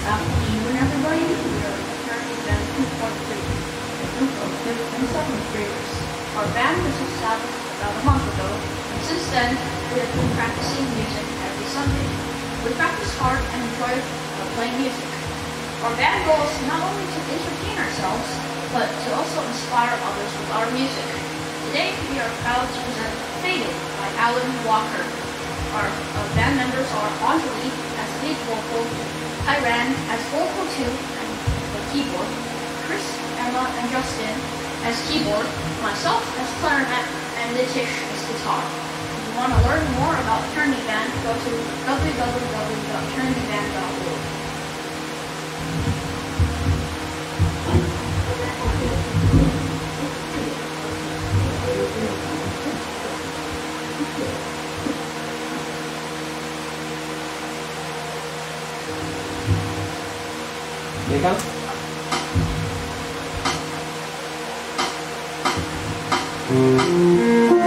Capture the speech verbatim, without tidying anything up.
Afternoon, everybody. We are returning band two point three, a group of fifth and seventh graders. Our band was established about a month ago, and since then, we have been practicing music every Sunday. We practice hard and enjoy uh, playing music. Our band goal is not only to entertain ourselves, but to also inspire others with our music. Today, we are proud to present Faded by Alan Walker. Our uh, band members are Anjali as lead vocal, Tairan as vocal two and the keyboard, Chris, Emma, and Justin as keyboard, myself as clarinet, and Nitish as guitar. If you want to learn more about Turny Band, go to w w w dot turny band dot org. Here you go. Mm.